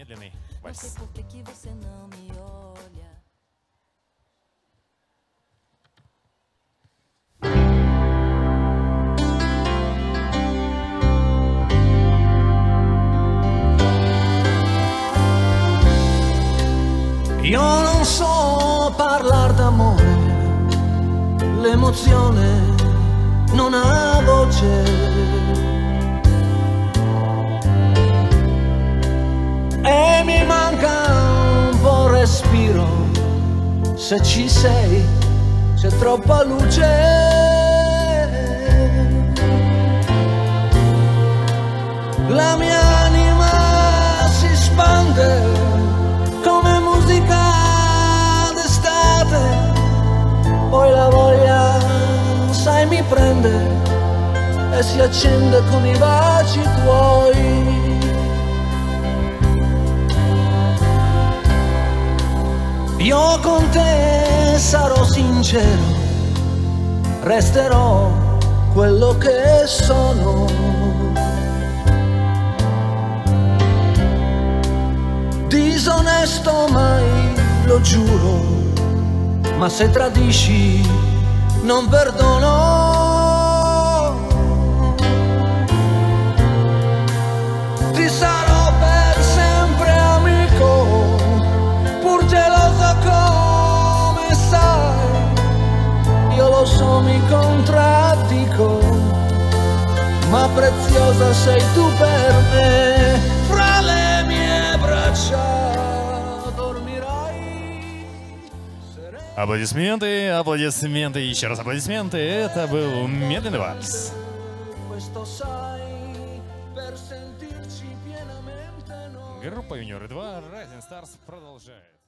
медленный Não sei вальс. por que que você não me olha. Io non so parlare d'amore, l'emozione non ha voce. E mi manca un po' respiro, se ci sei c'è troppa luce. La mia anima si spande come musica d'estate, poi la voglia, sai, mi prende e si accende con i baci tuoi. Io con te sarò sincero, resterò quello che sono. Disonesto mai, lo giuro, ma se tradisci non perdono. Ti sarò per sempre amico, pur geloso come sai. Io lo so, mi contraddico, ma preziosa sei tu per me. Fra le mie braccia Аплодисменты, аплодисменты, еще раз аплодисменты. Это был медленный вальс. Группа Юниоры 2 Rising Stars продолжает.